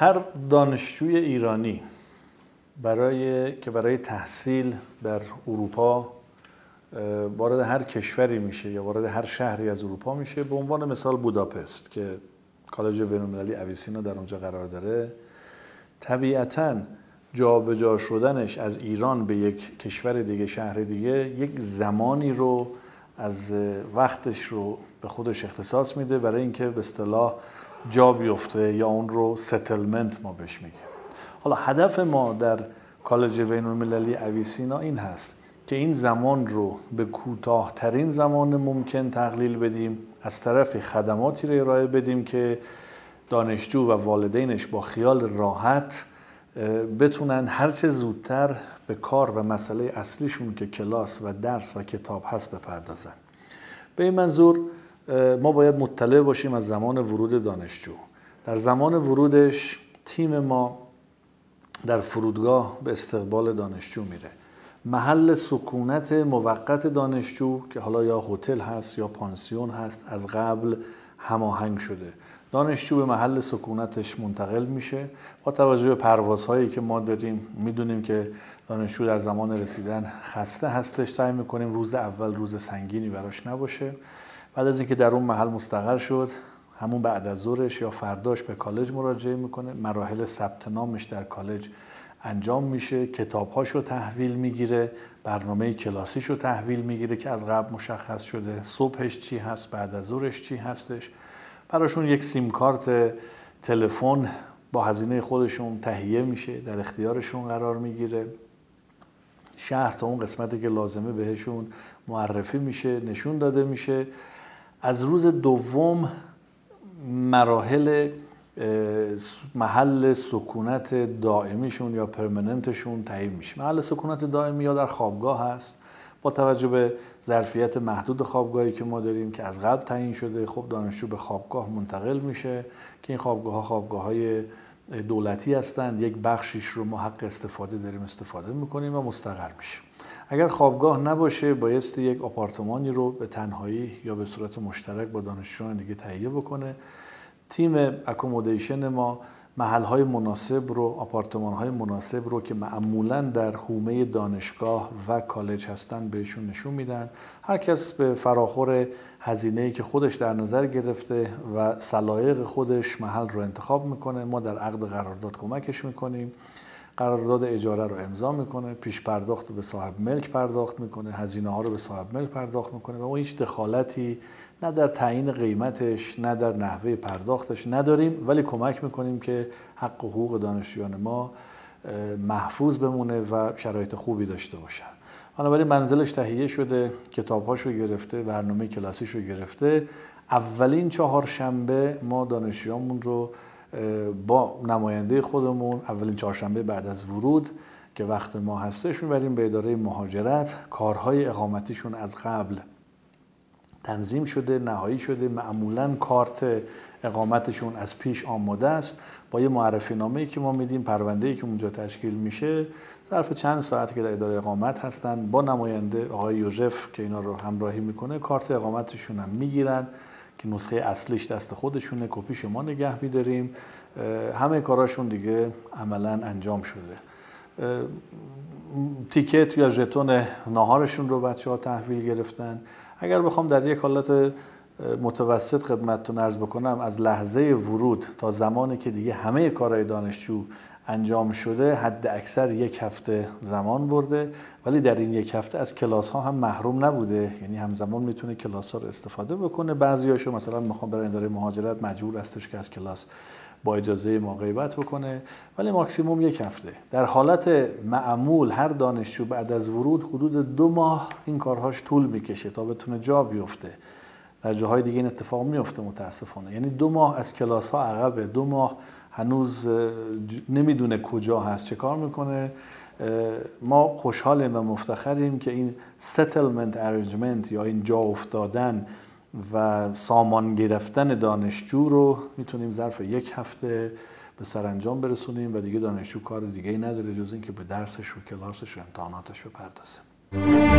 هر دانشجوی ایرانی برای تحصیل در اروپا وارد هر کشوری میشه یا وارد هر شهری از اروپا میشه، به عنوان مثال بوداپست که کالج بین‌المللی اویسینا در اونجا قرار داره، طبیعتاً جابجا شدنش از ایران به یک کشور دیگه، شهر دیگه، یک زمانی رو از وقتش رو به خودش اختصاص میده برای اینکه به اصطلاح جا بیفته، یا اون رو ستلمنت ما بهش میگیم. حالا هدف ما در کالج بین‌المللی اویسینا این هست که این زمان رو به کوتاه‌ترین زمان ممکن تقلیل بدیم، از طرف خدماتی رو ارائه بدیم که دانشجو و والدینش با خیال راحت بتونن هرچه زودتر به کار و مسئله اصلیشون که کلاس و درس و کتاب هست بپردازن. به این منظور ما باید مطلع باشیم از زمان ورود دانشجو. در زمان ورودش تیم ما در فرودگاه به استقبال دانشجو میره. محل سکونت موقت دانشجو که حالا یا هتل هست یا پانسیون هست از قبل هماهنگ شده. دانشجو به محل سکونتش منتقل میشه. با توجه به پروازهایی که ما داریم میدونیم که دانشجو در زمان رسیدن خسته هستش، سعی میکنیم روز اول روز سنگینی براش نباشه. بعد از اینکه در اون محل مستقر شد، همون بعد از ظهرش یا فرداش به کالج مراجعه میکنه. مراحل ثبت نامش در کالج انجام میشه، کتابهاشو تحویل میگیره، برنامه کلاسیشو تحویل میگیره که از قبل مشخص شده، صبحش چی هست، بعد از ظهرش چی هستش. براشون یک سیم کارت تلفن با هزینه خودشون تهیه میشه، در اختیارشون قرار میگیره. شهر تا اون قسمتی که لازمه بهشون معرفی میشه، نشون داده میشه. از روز دوم مراحل محل سکونت دائمیشون یا پرمننتشون تعیین میشه. محل سکونت دائمی یا در خوابگاه هست، با توجه به ظرفیت محدود خوابگاهی که ما داریم که از قبل تعیین شده. خب دانشجو به خوابگاه منتقل میشه که این خوابگاه‌های دولتی هستند. یک بخشیش رو ما حق استفاده داریم، استفاده میکنیم و مستقر میشه. اگر خوابگاه نباشه بایستی یک آپارتمانی رو به تنهایی یا به صورت مشترک با دانشجویان دیگه تهیه بکنه. تیم اکومودیشن ما محل‌های مناسب رو، آپارتمان‌های مناسب رو که معمولاً در حومه دانشگاه و کالج هستن بهشون نشون میدن. هر کس به فراخور هزینه‌ای که خودش در نظر گرفته و سلایق خودش محل رو انتخاب میکنه. ما در عقد قرارداد کمکش میکنیم. قرارداد اجاره رو امضا میکنه، پیش پرداخت رو به صاحب ملک پرداخت میکنه، هزینه‌ها رو به صاحب ملک پرداخت میکنه و ما هیچ دخالتی نه در تعیین قیمتش نه در نحوه پرداختش نداریم، ولی کمک میکنیم که حق و حقوق دانشجویان ما محفوظ بمونه و شرایط خوبی داشته باشن. بنابراین منزلش تهیه شده، کتابهاشو گرفته، برنامه کلاسیشو گرفته. اولین چهارشنبه ما دانشجویامون رو با نماینده خودمون اولین چهارشنبه بعد از ورود که وقت ما هستش میبریم به اداره مهاجرت. کارهای اقامتیشون از قبل تنظیم شده، نهایی شده. معمولاً کارت اقامتشون از پیش آماده است. با یه معرفی نامه‌ای که ما میدیم، پرونده‌ای که اونجا تشکیل میشه، ظرف چند ساعت که در اداره اقامت هستن با نماینده آقای یوزف که اینا رو همراهی میکنه، کارت اقامتشون هم میگیرن که نسخه اصلیش دست خودشونه، کپیش ما نگه می‌داریم. همه کاراشون دیگه عملاً انجام شده. تیکت یا ژتون ناهارشون رو بچه‌ها تحویل گرفتن. اگر بخوام در یک حالت متوسط خدمتتون عرض بکنم، از لحظه ورود تا زمانی که دیگه همه کارهای دانشجو انجام شده حد اکثر یک هفته زمان برده، ولی در این یک هفته از کلاس ها هم محروم نبوده. یعنی همزمان میتونه کلاس ها رو استفاده بکنه. بعضیاشو مثلا میخوام برای اداره مهاجرت مجبور هستش که از کلاس با اجازه ما غیبت بکنه، ولی ماکسیموم یک هفته. در حالت معمول هر دانشجو بعد از ورود حدود 2 ماه این کارهاش طول میکشه تا بتونه جا بیفته. در جاهای دیگه این اتفاق میفته متاسفانه. یعنی 2 ماه از کلاس ها عقبه، 2 ماه هنوز نمیدونه کجا هست، چه کار میکنه. ما خوشحالیم و مفتخریم که این settlement arrangement یا این جا افتادن و سامان گرفتن دانشجو رو میتونیم ظرف یک هفته به سرانجام برسونیم و دیگه دانشجو کار دیگه ای نداره جز اینکه به درسش و کلاسش و امتحاناتش بپردازه.